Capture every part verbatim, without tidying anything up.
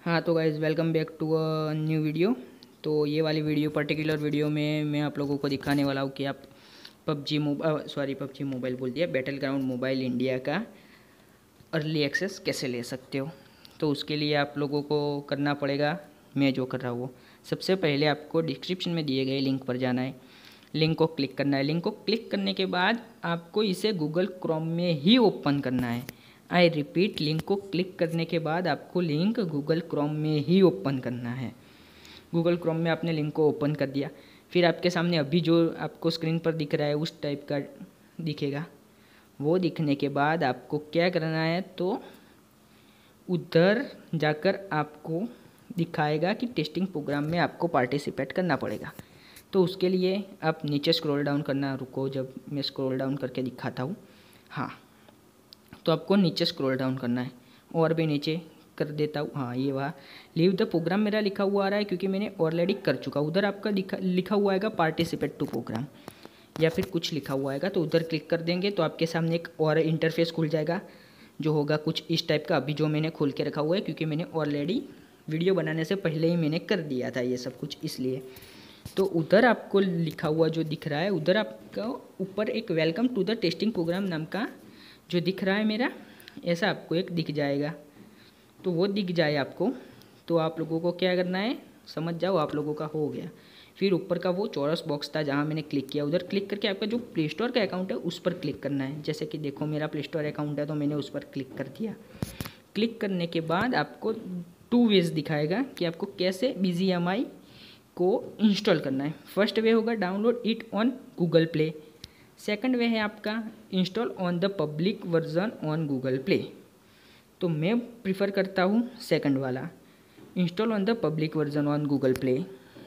हाँ तो guys welcome back to a new video. तो ये वाली वीडियो पर्टिकुलर वीडियो में मैं आप लोगों को दिखाने वाला हूँ कि आप PUBG mobile sorry PUBG mobile बोल दिया बैटल ग्राउंड मोबाइल इंडिया का अर्ली एक्सेस कैसे ले सकते हो। तो उसके लिए आप लोगों को करना पड़ेगा मैं जो कर रहा हूँ। सबसे पहले आपको डिस्क्रिप्शन में दिए गए लिंक पर जाना है, लिंक को क्लिक करना है। लिंक को क्लिक करने के बाद आपको इसे गूगल क्रोम में ही ओपन करना है। आई रिपीट, लिंक को क्लिक करने के बाद आपको लिंक गूगल क्रोम में ही ओपन करना है। गूगल क्रोम में आपने लिंक को ओपन कर दिया, फिर आपके सामने अभी जो आपको स्क्रीन पर दिख रहा है उस टाइप का दिखेगा। वो दिखने के बाद आपको क्या करना है, तो उधर जाकर आपको दिखाएगा कि टेस्टिंग प्रोग्राम में आपको पार्टिसिपेट करना पड़ेगा। तो उसके लिए आप नीचे स्क्रॉल डाउन करना, रुको जब मैं स्क्रॉल डाउन करके दिखाता हूँ। हाँ, तो आपको नीचे स्क्रॉल डाउन करना है और भी नीचे कर देता हूँ। हाँ, ये वहाँ लीव द प्रोग्राम मेरा लिखा हुआ आ रहा है क्योंकि मैंने ऑलरेडी कर चुका। उधर आपका लिखा लिखा हुआ आएगा पार्टिसिपेट टू प्रोग्राम या फिर कुछ लिखा हुआ आएगा, तो उधर क्लिक कर देंगे तो आपके सामने एक और इंटरफेस खुल जाएगा जो होगा कुछ इस टाइप का। अभी जो मैंने खोल के रखा हुआ है क्योंकि मैंने ऑलरेडी वीडियो बनाने से पहले ही मैंने कर दिया था ये सब कुछ, इसलिए। तो उधर आपको लिखा हुआ जो दिख रहा है, उधर आपका ऊपर एक welcome to the testing program नाम का जो दिख रहा है मेरा, ऐसा आपको एक दिख जाएगा। तो वो दिख जाए आपको, तो आप लोगों को क्या करना है समझ जाओ, आप लोगों का हो गया। फिर ऊपर का वो चौरस बॉक्स था जहाँ मैंने क्लिक किया, उधर क्लिक करके आपका जो प्ले स्टोर का अकाउंट है उस पर क्लिक करना है। जैसे कि देखो मेरा प्ले स्टोर अकाउंट है तो मैंने उस पर क्लिक कर दिया। क्लिक करने के बाद आपको टू वेज दिखाएगा कि आपको कैसे बी जी एम आई को इंस्टॉल करना है। फर्स्ट वे होगा download it on Google Play. Second way है आपका install on the public version on Google Play. तो मैं प्रिफ़र करता हूँ सेकंड वाला, install on the public version on Google Play.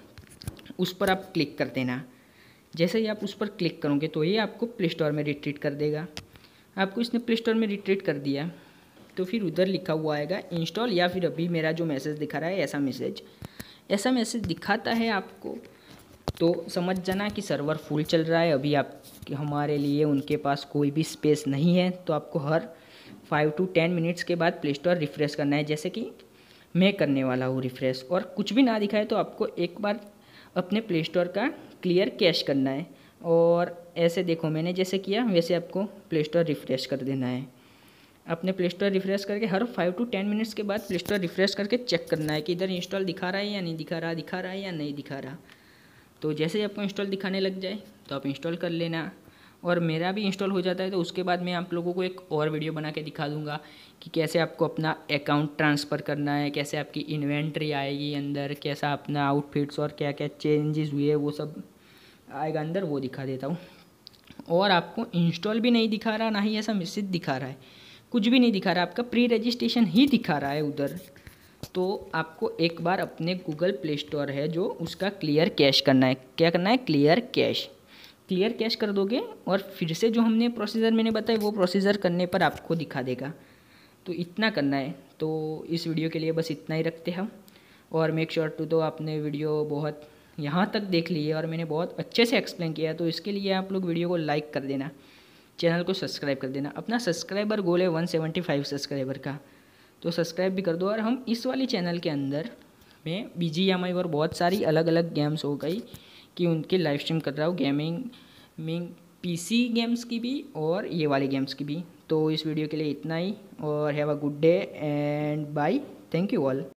उस पर आप क्लिक कर देना। जैसे ही आप उस पर क्लिक करोगे तो ये आपको प्ले स्टोर में रिट्रीट कर देगा। आपको इसने प्ले स्टोर में रिट्रीट कर दिया तो फिर उधर लिखा हुआ आएगा इंस्टॉल, या फिर अभी मेरा जो मैसेज दिखा रहा है ऐसा मैसेज ऐसा मैसेज दिखाता है आपको, तो समझ जाना कि सर्वर फुल चल रहा है अभी। आप हमारे लिए उनके पास कोई भी स्पेस नहीं है, तो आपको हर फाइव टू टेन मिनट्स के बाद प्ले स्टोर रिफ़्रेश करना है, जैसे कि मैं करने वाला हूँ रिफ़्रेश। और कुछ भी ना दिखाए तो आपको एक बार अपने प्ले स्टोर का क्लियर कैश करना है, और ऐसे देखो मैंने जैसे किया वैसे आपको प्ले स्टोर रिफ़्रेश कर देना है। अपने प्ले स्टोर रिफ़्रेश करके हर फाइव टू टेन मिनट्स के बाद प्ले स्टोर रिफ़्रेश करके चेक करना है कि इधर इंस्टॉल दिखा रहा है या नहीं दिखा रहा, दिखा रहा है या नहीं दिखा रहा। तो जैसे ही आपको इंस्टॉल दिखाने लग जाए तो आप इंस्टॉल कर लेना। और मेरा भी इंस्टॉल हो जाता है तो उसके बाद मैं आप लोगों को एक और वीडियो बना के दिखा दूंगा कि कैसे आपको अपना अकाउंट ट्रांसफ़र करना है, कैसे आपकी इन्वेंट्री आएगी अंदर, कैसा अपना आउटफिट्स और क्या क्या चेंजेस हुए वो सब आएगा अंदर, वो दिखा देता हूँ। और आपको इंस्टॉल भी नहीं दिखा रहा, ना ही ऐसा मैसेज दिखा रहा है, कुछ भी नहीं दिखा रहा, आपका प्री रजिस्ट्रेशन ही दिखा रहा है उधर। तो आपको एक बार अपने गूगल प्ले स्टोर है जो उसका क्लियर कैश करना है। क्या करना है? Clear cash. क्लियर कैश कर दोगे और फिर से जो हमने प्रोसीजर मैंने बताया वो प्रोसीजर करने पर आपको दिखा देगा। तो इतना करना है। तो इस वीडियो के लिए बस इतना ही रखते हम। और मेक श्योर टू, तो आपने वीडियो बहुत यहाँ तक देख ली है और मैंने बहुत अच्छे से एक्सप्लेन किया, तो इसके लिए आप लोग वीडियो को लाइक कर देना, चैनल को सब्सक्राइब कर देना। अपना सब्सक्राइबर गोल है वन सेवेंटी फाइव सब्सक्राइबर का, तो सब्सक्राइब भी कर दो। और हम इस वाली चैनल के अंदर में बी जी एम आई और बहुत सारी अलग अलग गेम्स हो गई कि उनके लाइव स्ट्रीम कर रहा हूँ, गेमिंग मिंग पीसी गेम्स की भी और ये वाले गेम्स की भी। तो इस वीडियो के लिए इतना ही, और have a good day and bye, thank you all.